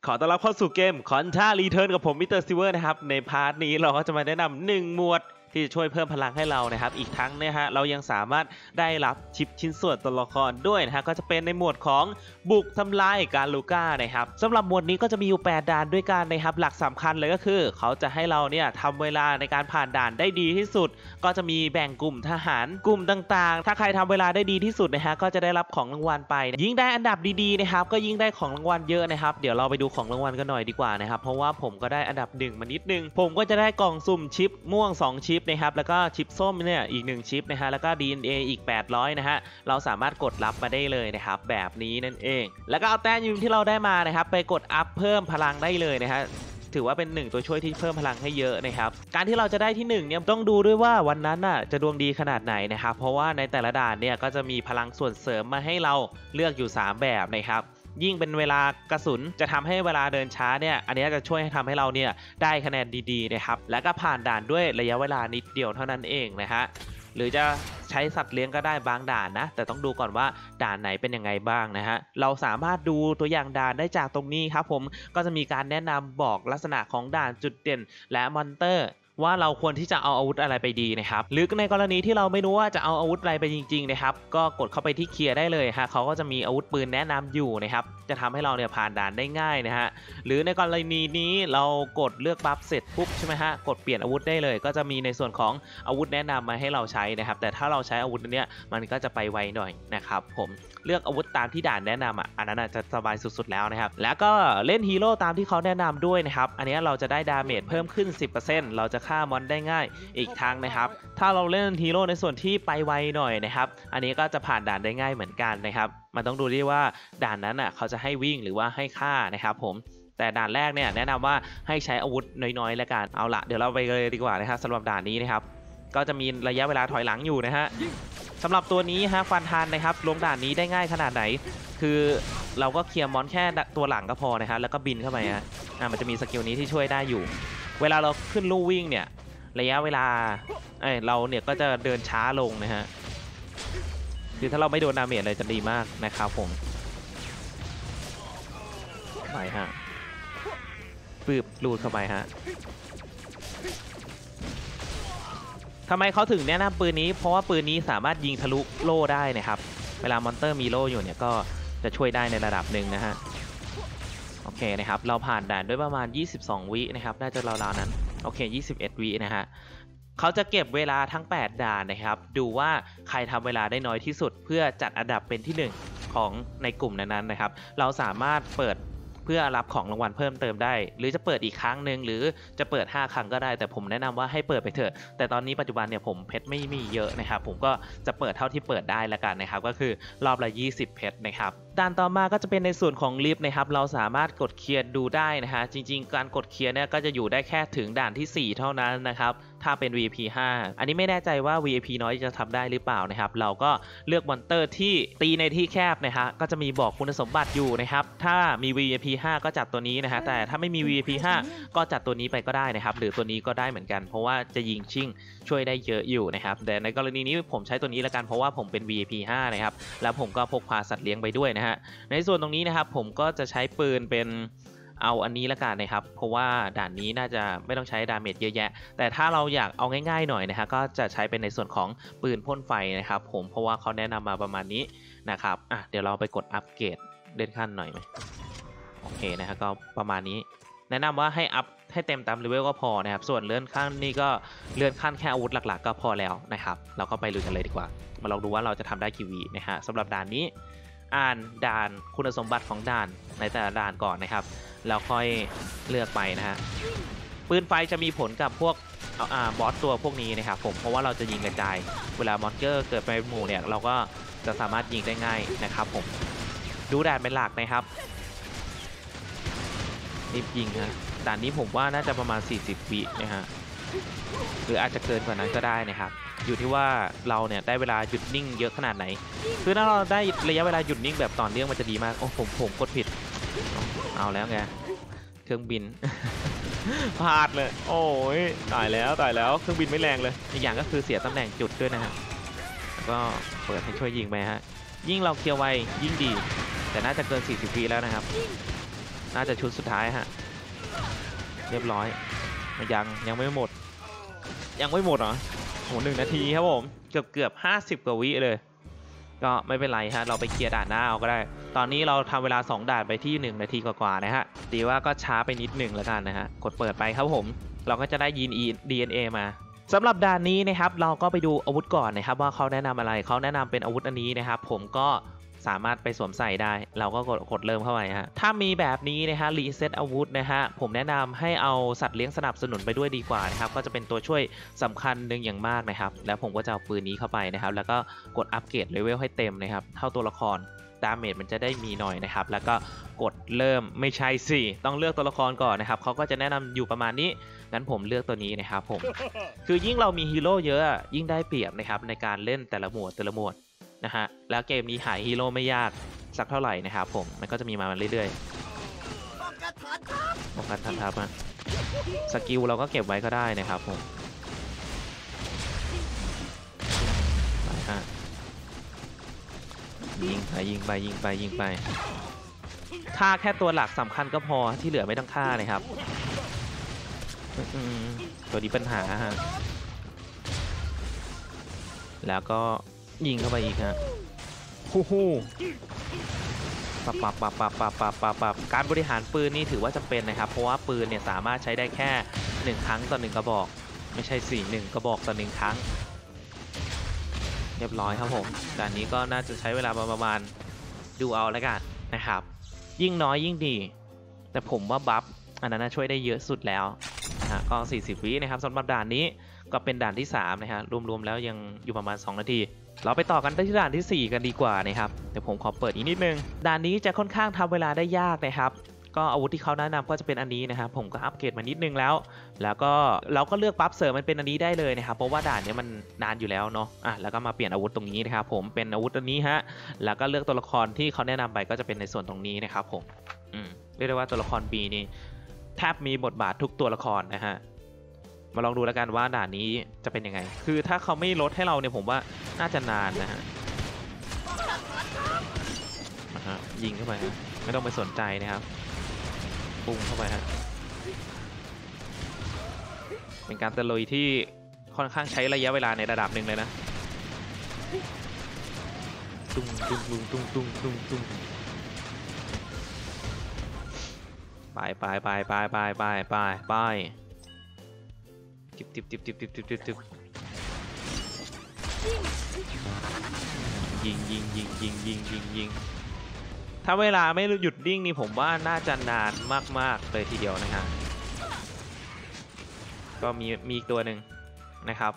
ขอต้อนรับเข้าสู่เกมคอนท่ารีเทิร์นกับผมมิสเตอร์ซิเวอร์นะครับในพาร์ทนี้เราก็จะมาแนะนำ1หมวดที่จะช่วยเพิ่มพลังให้เรานะครับอีกทั้งเนี่ยฮะเรายังสามารถได้รับชิปชิ้นส่วนตัวละครด้วยนะฮะก็จะเป็นในหมวดของบุกทำลายการลูก้านะครับสำหรับหมวดนี้ก็จะมีอยู่8ด่านด้วยกันนะครับหลักสำคัญเลยก็คือเขาจะให้เราเนี่ยทำเวลาในการผ่านด่านได้ดีที่สุดก็จะมีแบ่งกลุ่มทหารกลุ่มต่างๆถ้าใครทำเวลาได้ดีที่สุดนะฮะก็จะได้รับของรางวัลไปยิ่งได้อันดับดีๆนะครับก็ยิ่งได้ของรางวัลเยอะนะครับเดี๋ยวเราไปดูของรางวัลกันหน่อยดีกว่านะครับเพราะว่าผมก็ได้อันดับ1มานิดนึงผมก็จะได้กล่องสุ่มชิปม่วง2ชิปนะครับแล้วก็ชิปส้มเนี่ยอีก1ชิปนะฮะแล้วก็ DNA อีก800นะฮะเราสามารถกดรับมาได้เลยนะครับแบบนี้นั่นเองแล้วก็เอาแต้มยืมที่เราได้มานะครับไปกดอัพเพิ่มพลังได้เลยนะฮะถือว่าเป็น1ตัวช่วยที่เพิ่มพลังให้เยอะนะครับการที่เราจะได้ที่1เนี่ยต้องดูด้วยว่าวันนั้นน่ะจะดวงดีขนาดไหนนะครับเพราะว่าในแต่ละด่านเนี่ยก็จะมีพลังส่วนเสริมมาให้เราเลือกอยู่3แบบนะครับยิ่งเป็นเวลากระสุนจะทำให้เวลาเดินช้าเนี่ยอันนี้จะช่วยให้ทำให้เราเนี่ยได้คะแนนดีๆนะครับและก็ผ่านด่านด้วยระยะเวลานิดเดียวเท่านั้นเองนะฮะหรือจะใช้สัตว์เลี้ยงก็ได้บางด่านนะแต่ต้องดูก่อนว่าด่านไหนเป็นยังไงบ้างนะฮะเราสามารถดูตัวอย่างด่านได้จากตรงนี้ครับผมก็จะมีการแนะนำบอกลักษณะของด่านจุดเด่นและมอนเตอร์ว่าเราควรที่จะเอาอาวุธอะไรไปดีนะครับหรือในกรณีที่เราไม่รู้ว่าจะเอาอาวุธอะไรไปจริงๆนะครับก็กดเข้าไปที่เคลียร์ได้เลยฮะเขาก็จะมีอาวุธปืนแนะนำอยู่นะครับจะทำให้เราเนี่ยผ่านด่านได้ง่ายนะฮะหรือในกรณีนี้เรากดเลือกบัฟเสร็จปุ๊บใช่ไหมฮะกดเปลี่ยนอาวุธได้เลยก็จะมีในส่วนของอาวุธแนะนำมาให้เราใช้นะครับแต่ถ้าเราใช้อาวุธเนี้ยมันก็จะไปไวหน่อยนะครับผมเลือกอาวุธตามที่ด่านแนะนำอันนั้นจะสบายสุดๆแล้วนะครับแล้วก็เล่นฮีโร่ตามที่เขาแนะนำด้วยนะครับอันนี้เราจะได้ดาเมจเพิ่มขึ้น 10% เราจะฆ่ามอนได้ง่ายอีกทางนะครับถ้าเราเล่นฮีโร่ในส่วนที่ไปไวหน่อยนะครับอันนี้ก็จะผ่านด่านได้ง่ายเหมือนกันนะครับมันต้องดูด้วยว่าด่านนั้นเขาจะให้วิ่งหรือว่าให้ฆ่านะครับผมแต่ด่านแรกเนี่ยแนะนำว่าให้ใช้อาวุธน้อยๆแล้วกันเอาละเดี๋ยวเราไปเลยดีกว่านะครับสำหรับด่านนี้นะครับก็จะมีระยะเวลาถอยหลังอยู่นะฮะสำหรับตัวนี้ฮะฟันทันนะครับลงด่านนี้ได้ง่ายขนาดไหนคือเราก็เคลียร์มอนแค่ตัวหลังก็พอนะครับแล้วก็บินเข้าไปฮะมันจะมีสกิลนี้ที่ช่วยได้อยู่เวลาเราขึ้นลู่วิ่งเนี่ยระยะเวลาเราเนี่ยก็จะเดินช้าลงนะฮะคือถ้าเราไม่โดนดาเมจเลยจะดีมากนะครับผมไปฮะปืบลูดเข้าไปฮะทำไมเขาถึงแนะนำปืนนี้เพราะว่าปืนนี้สามารถยิงทะลุโล่ได้นะครับเวลามอนเตอร์มีโล่อยู่เนี่ยก็จะช่วยได้ในระดับหนึ่งนะฮะโอเคนะครับเราผ่านด่านด้วยประมาณ22วินะครับน่าจะราวๆนั้นโอเค21วินะฮะเขาจะเก็บเวลาทั้ง8ด่านนะครับดูว่าใครทำเวลาได้น้อยที่สุดเพื่อจัดอันดับเป็นที่1ของในกลุ่มนั้นๆนะครับเราสามารถเปิดเพื่อรับของรางวัลเพิ่มเติมได้หรือจะเปิดอีกครั้งหนึ่งหรือจะเปิด5ครั้งก็ได้แต่ผมแนะนำว่าให้เปิดไปเถอะแต่ตอนนี้ปัจจุบันเนี่ยผมเพชรไม่มีเยอะนะครับผมก็จะเปิดเท่าที่เปิดได้ละกันนะครับก็คือรอบละ20เพชรนะครับด่านต่อมาก็จะเป็นในส่วนของลิฟต์นะครับเราสามารถกดเคลียร์ดูได้นะฮะจริงๆการกดเคลียร์เนี่ยก็จะอยู่ได้แค่ถึงด่านที่4เท่านั้นนะครับถ้าเป็น VIP 5อันนี้ไม่แน่ใจว่า VIP น้อยจะทำได้หรือเปล่านะครับเราก็เลือกมอนเตอร์ที่ตีในที่แคบนะฮะก็จะมีบอกคุณสมบัติอยู่นะครับถ้ามี VIP 5ก็จัดตัวนี้นะฮะแต่ถ้าไม่มี VIP 5ก็จัดตัวนี้ไปก็ได้นะครับหรือตัวนี้ก็ได้เหมือนกันเพราะว่าจะยิงชิ่งช่วยได้เยอะอยู่นะครับแต่ในกรณีนี้ผมใช้ตัวนี้ละกันเพราะว่าผมเป็น VIP 5นะครับแล้วผมก็พกพาสัตว์เลี้ยงไปด้วยนะฮะในส่วนตรงนี้นะครับผมก็จะใช้ปืนเป็นเอาอันนี้ละกันนะครับเพราะว่าด่านนี้น่าจะไม่ต้องใช้ดาเมจเยอะแยะแต่ถ้าเราอยากเอาง่ายๆหน่อยนะฮะก็จะใช้เป็นในส่วนของปืนพ่นไฟนะครับผมเพราะว่าเขาแนะนำมาประมาณนี้นะครับเดี๋ยวเราไปกดอัปเกรดเลื่อนขั้นหน่อยไหมโอเคนะฮะก็ประมาณนี้แนะนำว่าให้อัพให้เต็มตามเลเวลก็พอนะครับส่วนเลื่อนขั้นนี่ก็เลื่อนขั้นแค่อาวุธหลักๆก็พอแล้วนะครับเราก็ไปลุยกันเลยดีกว่ามาลองดูว่าเราจะทำได้กี่วินะฮะสำหรับด่านนี้อ่านด่านคุณสมบัติของด่านในแต่ละด่านก่อนนะครับแล้วค่อยเลือกไปนะฮะปืนไฟจะมีผลกับพวกบอสตัวพวกนี้นะครับผมเพราะว่าเราจะยิงกระจายเวลามอนสเตอร์เกิดไปหมู่เนี่ยเราก็จะสามารถยิงได้ง่ายนะครับผมดูด่านเป็นหลักนะครับรีบยิงฮะด่านนี้ผมว่าน่าจะประมาณ40วินะฮะหรืออาจจะเกินกว่านั้นก็ได้นะครับอยู่ที่ว่าเราเนี่ยได้เวลาหยุดนิ่งเยอะขนาดไหนคือถ้าเราได้ระยะเวลาหยุดนิ่งแบบต่อเนื่องมันจะดีมากโอ้ผมกดผิดเอาแล้วไงเครื่องบิน พลาดเลยโอ้ยตายแล้วเครื่องบินไม่แรงเลยอีกอย่างก็คือเสียตำแหน่งจุดด้วยนะฮะก็เปิดให้ช่วยยิงไปฮะยิ่งเราเคลียร์ไวยิ่งดีแต่น่าจะเกิน40วิแล้วนะครับน่าจะชุดสุดท้ายฮะเรียบร้อยยังไม่หมดเหรอโห1 นาทีครับผมเกือบ50 กว่าวิเลยก็ไม่เป็นไรฮะเราไปเคลียร์ด่านหน้าเอาก็ได้ตอนนี้เราทำเวลา2 ด่านไปที่1 นาทีกว่าๆนะฮะดีว่าก็ช้าไปนิดหนึ่งแล้วกันนะฮะกดเปิดไปครับผมเราก็จะได้ยีน DNA มาสำหรับด่านนี้นะครับเราก็ไปดูอาวุธก่อนนะครับว่าเขาแนะนำอะไรเขาแนะนำเป็นอาวุธอันนี้นะครับผมก็สามารถไปสวมใส่ได้เราก็กดเริ่มเข้าไปฮะถ้ามีแบบนี้นะฮะรีเซ็ตอาวุธนะฮะผมแนะนำให้เอาสัตว์เลี้ยงสนับสนุนไปด้วยดีกว่านะครับก็จะเป็นตัวช่วยสำคัญหนึ่งอย่างมากนะครับแล้วผมก็จะเอาปืนนี้เข้าไปนะครับแล้วก็กดอัปเกรดเลเวลให้เต็มนะครับเท่าตัวละครดาเมจมันจะได้มีหน่อยนะครับแล้วก็กดเริ่มไม่ใช่สิต้องเลือกตัวละครก่อนนะครับเขาก็จะแนะนำอยู่ประมาณนี้งั้นผมเลือกตัวนี้นะครับผมคือยิ่งเรามีฮีโร่เยอะยิ่งได้เปรียบนะครับในการเล่นแต่ละหมวดนะฮะแล้วเกมนี้หายฮีโร่ไม่ยากสักเท่าไหร่นะครับผมมันก็จะมีมาเรื่อยๆป้องกันฐานทัพมาสกิลเราก็เก็บไว้ก็ได้นะครับผมไปฮะยิงไปฆ่าแค่ตัวหลักสำคัญก็พอที่เหลือไม่ต้องฆ่านะครับตัวนี้ปัญหาฮะแล้วก็ยิงเข้าไปอีกฮะฮู้ปับการบริหารปืนนี่ถือว่าจำเป็นนะครับเพราะว่าปืนเนี่ยสามารถใช้ได้แค่1 ครั้งต่อ1 กระบอกไม่ใช่1 กระบอกต่อ1 ครั้งเรียบร้อยครับผมด่านนี้ก็น่าจะใช้เวลาประมาณดูเอาแล้วกันนะครับยิ่งน้อยยิ่งดีแต่ผมว่าบัฟอันนั้นช่วยได้เยอะสุดแล้วนะฮะก็40 วินะครับสำหรับด่านนี้ก็เป็นด่านที่3นะฮะรวมๆแล้วยังอยู่ประมาณ2 นาทีเราไปต่อกันที่ด่านที่4กันดีกว่านะครับเดี๋ยวผมขอเปิดอีกนิดนึงด่านนี้จะค่อนข้างทำเวลาได้ยากนะครับก็อาวุธที่เขาแนะนำก็จะเป็นอันนี้นะครับผมก็อัปเกรดมานิดนึงแล้วก็เราก็เลือกบัฟเสริมมันเป็นอันนี้ได้เลยนะครับเพราะว่าด่านนี้มันนานอยู่แล้วเนาะแล้วก็มาเปลี่ยนอาวุธตรงนี้นะครับผมเป็นอาวุธอันนี้ฮะแล้วก็เลือกตัวละครที่เขาแนะนำไปก็จะเป็นในส่วนตรงนี้นะครับผมเรียกได้ว่าตัวละคร B นี่แทบมีบทบาททุกตัวละครนะฮะมาลองดูแล้วกันว่าด่านนี้จะเป็นยังไงคือถ้าเขาไม่ลดให้เราเนี่ยผมว่าน่าจะนานนะฮะยิงเข้าไปฮะไม่ต้องไปสนใจนะครับปุ้งเข้าไปฮะเป็นการตะลุยที่ค่อนข้างใช้ระยะเวลาในระดับหนึ่งเลยนะตุ้งไปจิบยิงถ้าเวลาไม่หยุดนิ่งนี่ผมว่าน่าจะนานมากๆเลยทีเดียวนะฮะก็มีอีกตัวหนึ่งนะครับ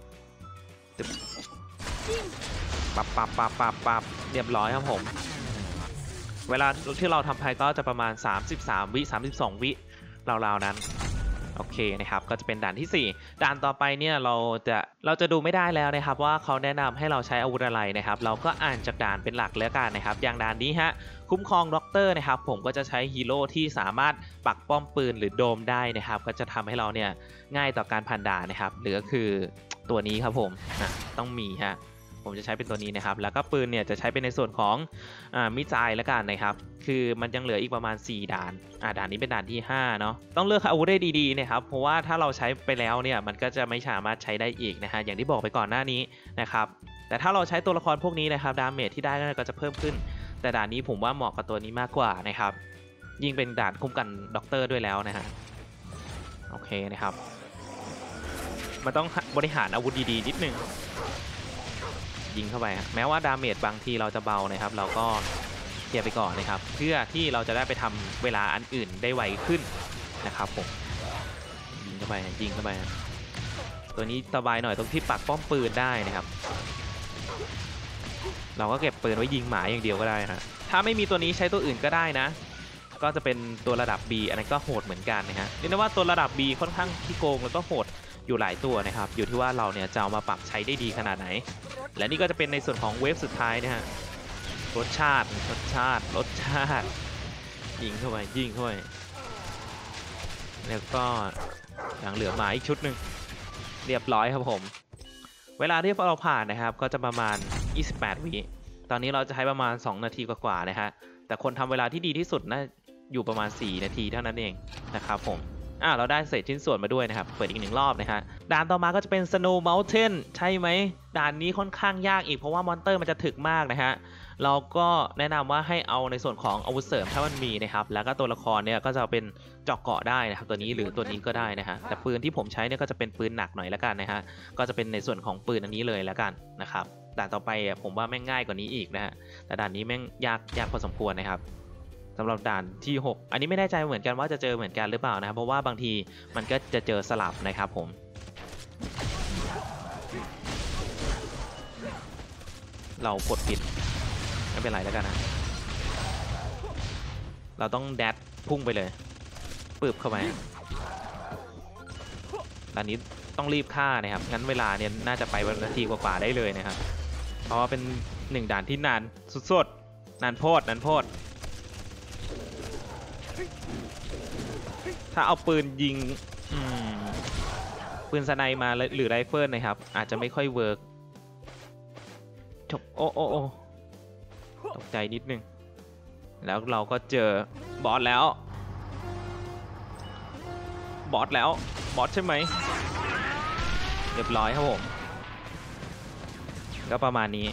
ปับเรียบร้อยครับผมเวลาที่เราทำไปก็จะประมาณ33 วิ32 วิราวๆนั้นโอเคนะครับก็จะเป็นด่านที่4ด่านต่อไปเนี่ยเราจะดูไม่ได้แล้วนะครับว่าเขาแนะนำให้เราใช้อาวุธอะไรนะครับเราก็อ่านจากด่านเป็นหลักแล้วกันนะครับอย่างด่านนี้ฮะคุ้มครองด็อกเตอร์นะครับผมก็จะใช้ฮีโร่ที่สามารถปักป้อมปืนหรือโดมได้นะครับก็จะทำให้เราเนี่ยง่ายต่อการผ่านด่านนะครับหรือก็คือตัวนี้ครับผมต้องมีฮะผมจะใช้เป็นตัวนี้นะครับแล้วก็ปืนเนี่ยจะใช้เป็นในส่วนของมิสไซล์แล้วกันนะครับคือมันยังเหลืออีกประมาณ4 ด่านด่านนี้เป็นด่านที่5เนาะต้องเลือกอาวุธได้ดีๆนะครับเพราะว่าถ้าเราใช้ไปแล้วเนี่ยมันก็จะไม่สามารถใช้ได้อีกนะฮะอย่างที่บอกไปก่อนหน้านี้นะครับแต่ถ้าเราใช้ตัวละครพวกนี้นะครับดาเมจที่ได้ก็จะเพิ่มขึ้นแต่ด่านนี้ผมว่าเหมาะกับตัวนี้มากกว่านะครับยิ่งเป็นด่านคุ้มกันด็อกเตอร์ด้วยแล้วนะฮะโอเคนะครับมันต้องบริหารอาวุธดีๆนิดนึงยิงเข้าไปแม้ว่าดาเมจบางทีเราจะเบานะครับเราก็เคลียร์ไปก่อนนะครับเพื่อที่เราจะได้ไปทำเวลาอันอื่นได้ไวขึ้นนะครับผมยิงเข้าไปตัวนี้สบายหน่อยตรงที่ปักป้อมปืนได้นะครับเราก็เก็บปืนไว้ยิงหมาอย่างเดียวก็ได้ฮะถ้าไม่มีตัวนี้ใช้ตัวอื่นก็ได้นะก็จะเป็นตัวระดับ B อันนั้นก็โหดเหมือนกันนะฮะเรียกได้ว่าตัวระดับ B ค่อนข้างขี้โกงแล้วก็โหดอยู่หลายตัวนะครับอยู่ที่ว่าเราเนี่ยจะเอามาปรับใช้ได้ดีขนาดไหนและนี่ก็จะเป็นในส่วนของเวฟสุดท้ายนะฮะรสชาติยิงเข้าไปแล้วก็ยังเหลือหมาอีกชุดหนึ่งเรียบร้อยครับผมเวลาที่เราผ่านนะครับก็จะประมาณ28 วิตอนนี้เราจะใช้ประมาณ2 นาทีกว่าๆนะฮะแต่คนทำเวลาที่ดีที่สุดอยู่ประมาณ4นาทีเท่านั้นเองนะครับผมเราได้เศษชิ้นส่วนมาด้วยนะครับเปิดอีก1รอบนะฮะด่านต่อมาก็จะเป็น Snow Mountain ใช่ไหมด่านนี้ค่อนข้างยากอีกเพราะว่ามอนเตอร์มันจะถึกมากนะฮะเราก็แนะนำว่าให้เอาในส่วนของอาวุธเสริมถ้ามันมีนะครับแล้วก็ตัวละครเนี่ยก็จะเป็นเจาะเกาะได้นะครับตัวนี้หรือตัวนี้ก็ได้นะฮะแต่ปืนที่ผมใช้เนี่ยก็จะเป็นปืนหนักหน่อยแล้วกันนะฮะก็จะเป็นในส่วนของปืนอันนี้เลยแล้วกันนะครับด่านต่อไปผมว่าแม่งง่ายกว่านี้อีกนะฮะแต่ด่านนี้แม่งยากพอสมควรนะครับสำหรับด่านที่6อันนี้ไม่แน่ใจเหมือนกันว่าจะเจอเหมือนกันหรือเปล่านะครับเพราะว่าบางทีมันก็จะเจอสลับนะครับผมเรากดผิดไม่เป็นไรแล้วกันนะเราต้องแดดพุ่งไปเลยปืบเข้าไปตอนนี้ต้องรีบฆ่านะครับงั้นเวลาเนี่ยน่าจะไปวันนาทีกว่าๆได้เลยนะครับเพราะว่าเป็น1ด่านที่นานสุดๆนานโพดถ้าเอาปืนยิงปืนสไนมาหรือไรเฟิลนะครับอาจจะไม่ค่อยเวิร์กจบโอ้ตกใจนิดนึงแล้วเราก็เจอบอสแล้วบอสใช่ไหมเรียบร้อยครับผมก็ประมาณนี้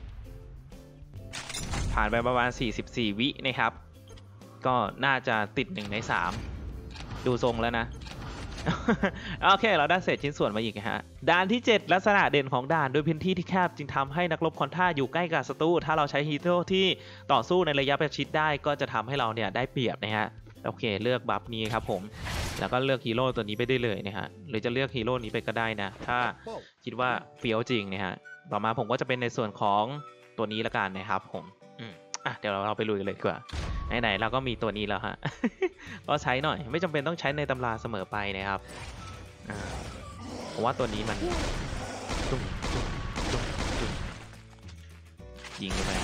ผ่านไปประมาณ44วินะครับก็น่าจะติด1ใน3ดูทรงแล้วนะ โอเคเราได้เศษชิ้นส่วนมาอีกฮะด่านที่7ลักษณะเด่นของด่านโดยพื้นที่ที่แคบจึงทำให้นักรบคอนท่าอยู่ใกล้กับศัตรูถ้าเราใช้ฮีโร่ที่ต่อสู้ในระยะประชิดได้ก็จะทำให้เราเนี่ยได้เปรียบนะฮะโอเคเลือกบัฟนี้ครับผมแล้วก็เลือกฮีโร่ตัวนี้ไปได้เลยนะฮะหรือจะเลือกฮีโร่นี้ไปก็ได้นะถ้าคิดว่าเฟี้ยวจริงนะฮะต่อมาผมก็จะเป็นในส่วนของตัวนี้ละกันนะครับผมเดี๋ยวเราไปลุยกันเลยดีกว่าไหนๆเราก็มีตัวนี้แล้วฮะ ก็ใช้หน่อยไม่จำเป็นต้องใช้ในตำราเสมอไปนะครับเพราะว่าตัวนี้มันยิงไป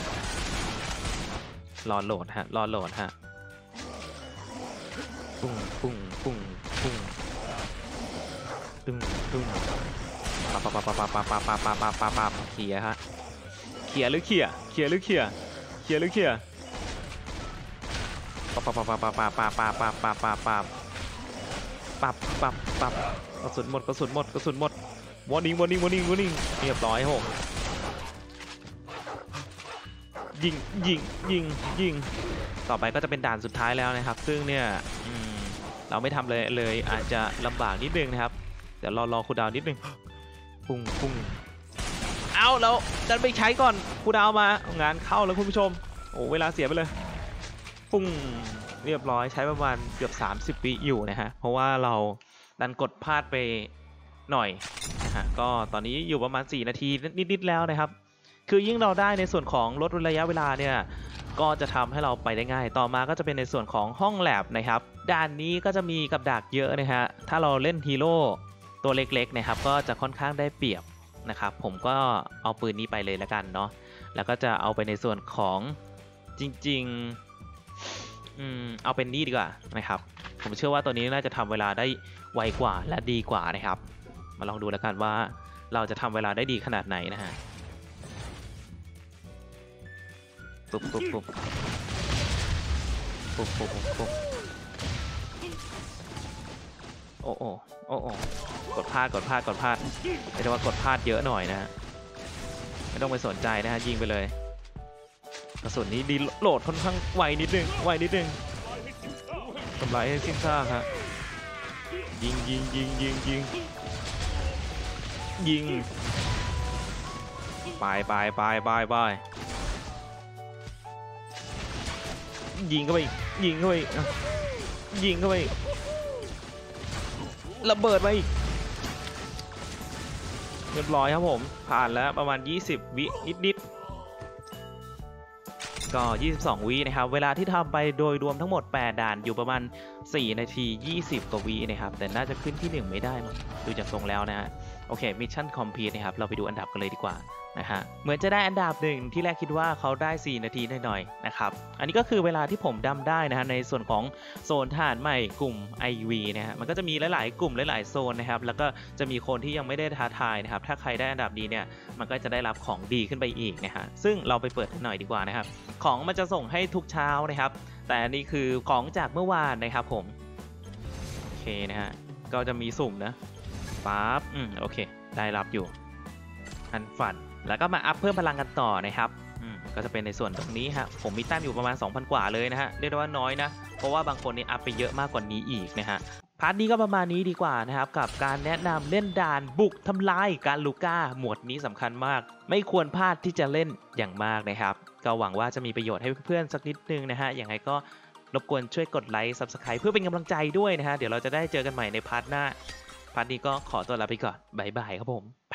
รอโหลดฮะปุ้งปาเคลียร์ฮะเคลียร์หรือเคลียร์ปับกระสุนหมดวอร์นิ่งเรียบร้อยผมยิงต่อไปก็จะเป็นด่านสุดท้ายแล้วนะครับซึ่งเนี่ยเราไม่ทำเลยอาจจะลำบากนิดนึงนะครับเดี๋ยวรอคูลดาวน์นิดนึงปุ้งเอาแล้วดันไปใช้ก่อนคูลดาวน์มางานเข้าแล้วคุณผู้ชมโอ้เวลาเสียไปเลยปุ้งเรียบร้อยใช้ประมาณเกือบ30วิอยู่นะฮะเพราะว่าเราดันกดพลาดไปหน่อยนะฮะก็ตอนนี้อยู่ประมาณ4นาทีนิดๆแล้วนะครับคือยิ่งเราได้ในส่วนของลดระยะเวลาเนี่ยก็จะทำให้เราไปได้ง่ายต่อมาก็จะเป็นในส่วนของห้องแลบนะครับด่านนี้ก็จะมีกับดักเยอะนะฮะถ้าเราเล่นฮีโร่ตัวเล็กๆนะครับก็จะค่อนข้างได้เปรียบนะครับผมก็เอาปืนนี้ไปเลยละกันเนาะแล้วก็จะเอาไปในส่วนของจริงๆเอาเป็นนี่ดีกว่านะครับผมเชื่อว่าตัวนี้น่าจะทำเวลาได้ไวกว่าและดีกว่านะครับมาลองดูแล้วกันว่าเราจะทำเวลาได้ดีขนาดไหนนะฮะปุ๊บโอ้กดพลาดไม่ได้ว่ากดพลาดเยอะหน่อยนะฮะไม่ต้องไปสนใจนะฮะยิงไปเลยกระสุนนี้ดีโหลดค่อนข้างไวนิดนึงทำลายให้สิ้นซากฮะยิงไปยิงเข้าไประเบิดไปเรียบร้อยครับผมผ่านแล้วประมาณ20วินิดก็22วินะครับเวลาที่ทำไปโดยรวมทั้งหมด8ด่านอยู่ประมาณ4นาที20กว่าวินะครับแต่น่าจะขึ้นที่1ไม่ได้มั้งดูจากทรงแล้วนะฮะโอเคมิชชั่นคอมพลีทนะครับเราไปดูอันดับกันเลยดีกว่านะฮะเหมือนจะได้อันดับหนึ่งที่แรกคิดว่าเขาได้4นาทีหน่อยๆนะครับอันนี้ก็คือเวลาที่ผมดำได้นะฮะในส่วนของโซนทหารใหม่กลุ่ม IV นะฮะมันก็จะมีหลายๆกลุ่มหลายๆโซนนะครับแล้วก็จะมีคนที่ยังไม่ได้ท้าทายนะครับถ้าใครได้อันดับดีเนี่ยมันก็จะได้รับของดีขึ้นไปอีกนะฮะซึ่งเราไปเปิดหน่อยดีกว่านะครับของมันจะส่งให้ทุกเช้านะครับแต่อันนี้คือของจากเมื่อวานนะครับผมโอเคนะฮะก็จะมีสุ่มนะปั๊บโอเคได้รับอยู่อันฝันแล้วก็มาอัพเพิ่มพลังกันต่อนะครับก็จะเป็นในส่วนตรงนี้ฮะผมมีแต้มอยู่ประมาณ 2,000 กว่าเลยนะฮะเรียกได้ว่าน้อยนะเพราะว่าบางคนนี่อัพไปเยอะมากกว่านี้อีกนะฮะพาร์ทนี้ก็ประมาณนี้ดีกว่านะครับกับการแนะนำเล่นด่านบุกทำลายการลูก้าหมวดนี้สำคัญมากไม่ควรพลาดที่จะเล่นอย่างมากนะครับก็หวังว่าจะมีประโยชน์ให้เพื่อนๆสักนิดนึงนะฮะอย่างไรก็รบกวนช่วยกดไลค์ Subscribe เพื่อเป็นกำลังใจด้วยนะฮะเดี๋ยวเราจะได้เจอกันใหม่ในพาร์ทหน้าพาร์ทนี้ก็ขอตัวลาไปก่อนบ๊ายบายครับผม